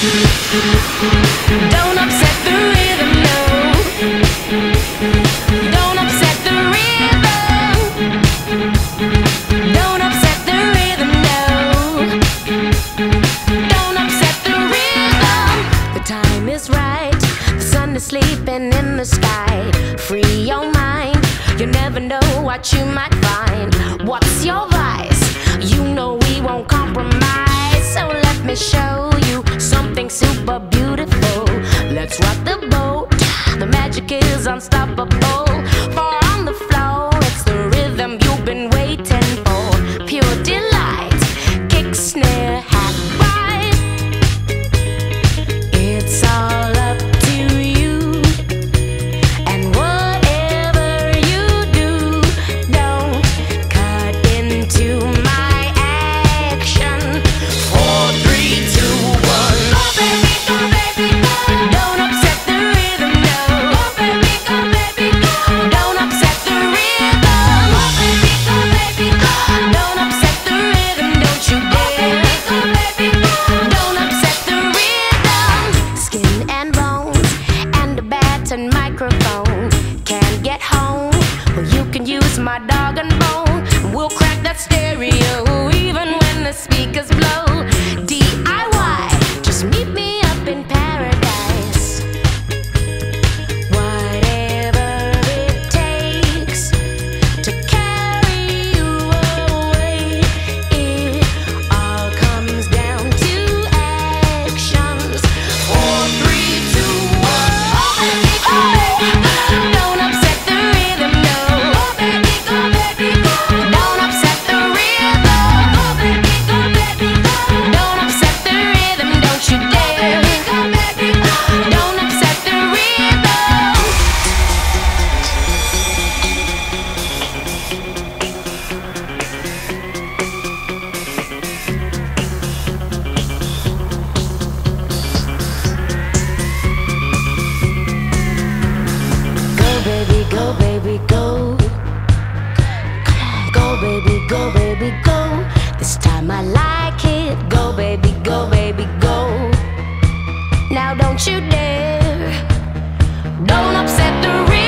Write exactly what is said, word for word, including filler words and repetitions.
Don't upset the rhythm, no. Don't upset the rhythm. Don't upset the rhythm, no. Don't upset the rhythm. The time is right, the sun is sleeping in the sky. Free your mind, you never know what you might find. What's your vice? You know we won't compromise. So let me show you something super beautiful. Let's rock the boat, the magic is unstoppable. For on the floor, it's the rhythm you've been waiting for. Pure delight, kick, snare, hat, ride. It's all up to you. And whatever you do, don't cut into my action. Four, three, two, one. Go baby, go baby, go. Don't upset the rhythm, no. Go baby, go baby, go. Don't upset the rhythm. Go baby, go baby, go. Don't upset the rhythm, don't you dare. Go baby, go baby, go. Don't upset the rhythm. Skin and bones and a bat and microphone. Can't get home, well you can use my dog and bone. We'll crack that stereo even when the speakers blow. D I Y, just meet me up in paradise. Whatever it takes to carry you away. It all comes down to actions. Four, three, two, one. Oh baby, oh baby, don't upset the rhythm, no. Oh baby, go baby, go. Don't upset the rhythm. Go baby, go baby, go. Don't upset the rhythm, don't you dare. Go baby, go. Don't upset the rhythm. Go baby, go baby, go. Go baby, go baby, go. This time I like it. Go baby, go baby, go. Now don't you dare. Don't upset the rhythm.